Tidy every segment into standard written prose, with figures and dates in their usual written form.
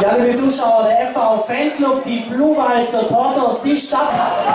Ja, liebe Zuschauer, der FV Fanclub, die Blue Wild Supporters, die Stadt.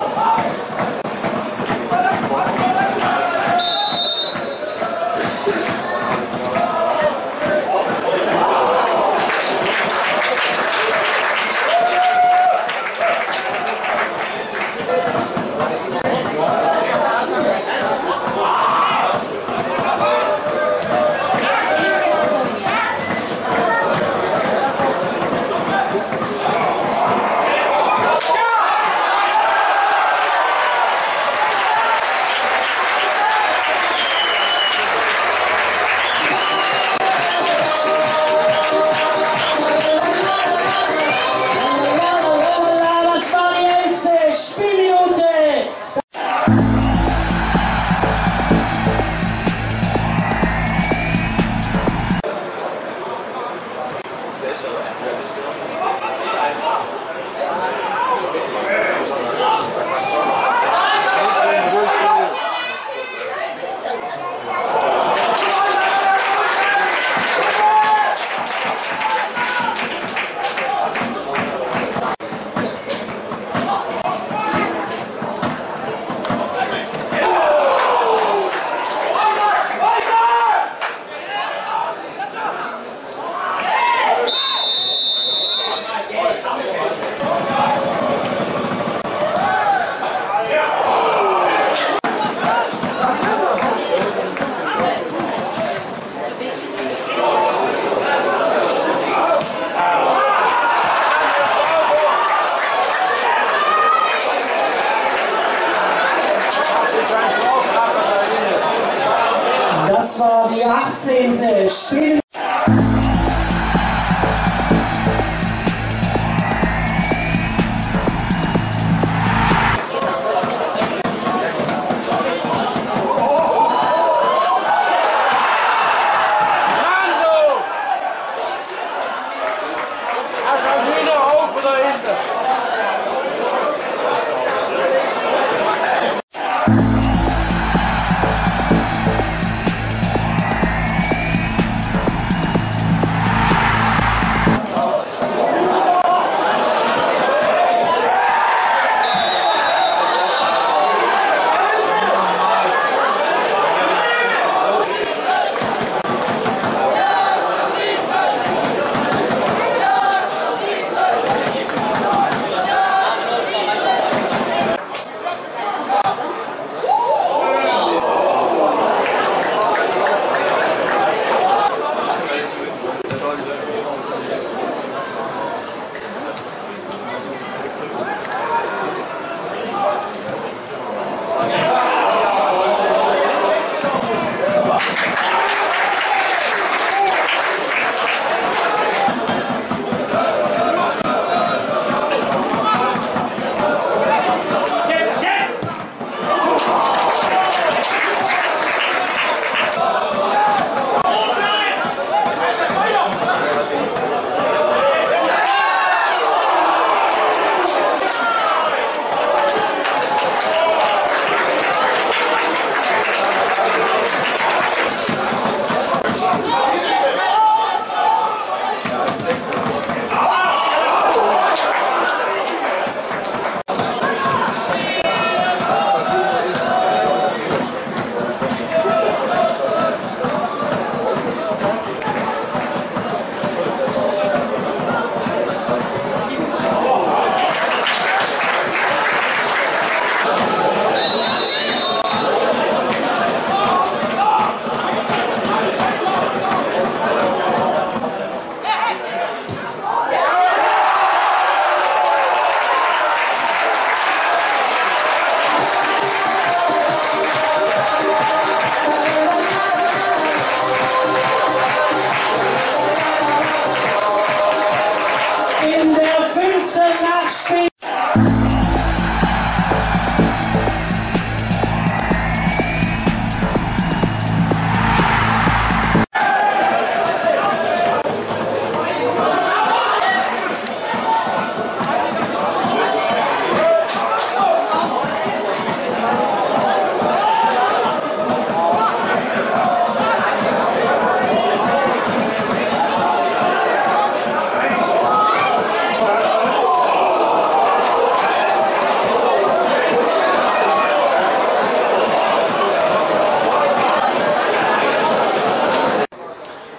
Das war die 18. Spiel.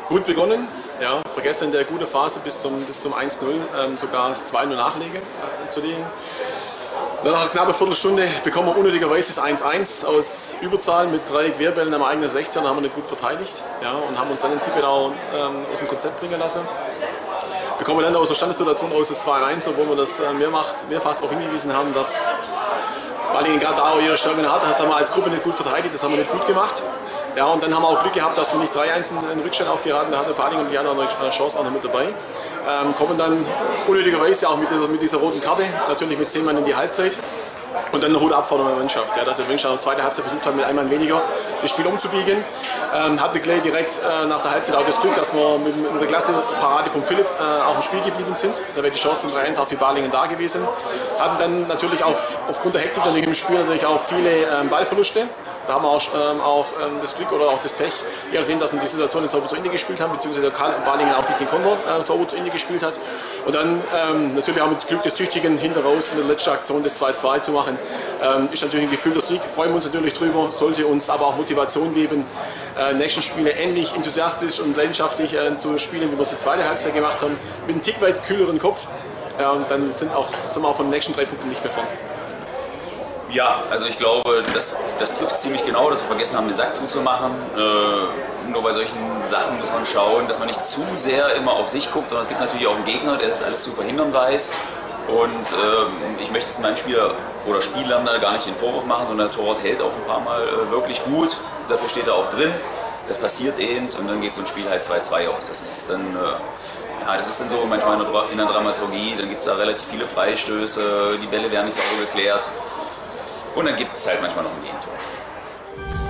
Gut begonnen, ja, vergessen in der guten Phase bis zum 1:0 sogar das 2:0 nachlegen zu legen. Nach einer knappen Viertelstunde bekommen wir unnötigerweise das 1:1 aus Überzahl mit 3 Querbällen am eigenen 16, haben wir nicht gut verteidigt, ja, und haben uns dann den Tippelau aus dem Konzept bringen lassen. Bekommen wir dann aus der Standessituation aus das 2:1, obwohl wir das mehrfach darauf hingewiesen haben, dass Balingen gerade da auch ihre Stärken hat. Das haben wir als Gruppe nicht gut verteidigt, das haben wir nicht gut gemacht. Ja, und dann haben wir auch Glück gehabt, dass wir nicht 3:1 in Rückstand auch geraten. Da hatte Balingen und die anderen eine Chance auch noch mit dabei. Kommen dann unnötigerweise auch mit dieser roten Karte, natürlich mit 10 Mann in die Halbzeit. Und dann eine Hut ab vor der Mannschaft, ja, dass wir wirklich auch zweite Halbzeit versucht haben, mit einem Mann weniger das Spiel umzubiegen. Hatten gleich direkt nach der Halbzeit auch das Glück, dass wir mit der klasse Parade von Philipp auch im Spiel geblieben sind. Da wäre die Chance zum 3:1 auch für Balingen da gewesen. Hatten dann natürlich aufgrund der Hektik natürlich im Spiel natürlich auch viele Ballverluste. Da haben wir auch das Glück oder auch das Pech, je nachdem, dass wir die Situation jetzt sauber zu Ende gespielt haben, beziehungsweise der Balingen auch nicht den Konter sauber zu Ende gespielt hat. Und dann natürlich auch mit Glück des Tüchtigen hinter raus in der letzten Aktion das 2:2 zu machen, ist natürlich ein gefühlter Sieg. Freuen wir uns natürlich drüber, sollte uns aber auch Motivation geben, nächsten Spiele ähnlich enthusiastisch und leidenschaftlich zu spielen, wie wir es die zweite Halbzeit gemacht haben, mit einem Tick weit kühleren Kopf. Und dann sind wir auch von den nächsten 3 Punkten nicht mehr vorn. Ja, also ich glaube, das trifft ziemlich genau, dass wir vergessen haben, den Sack zuzumachen. Nur bei solchen Sachen muss man schauen, dass man nicht zu sehr immer auf sich guckt, sondern es gibt natürlich auch einen Gegner, der das alles zu verhindern weiß. Und ich möchte jetzt meinem Spieler oder Spielern da gar nicht den Vorwurf machen, sondern der Torwart hält auch ein paar Mal wirklich gut. Dafür steht er auch drin. Das passiert eben und dann geht so ein Spiel halt 2:2 aus. Das ist dann so manchmal in der Dramaturgie. Dann gibt es da relativ viele Freistöße, die Bälle werden nicht sauber geklärt. Und dann gibt es halt manchmal noch ein Gegentor.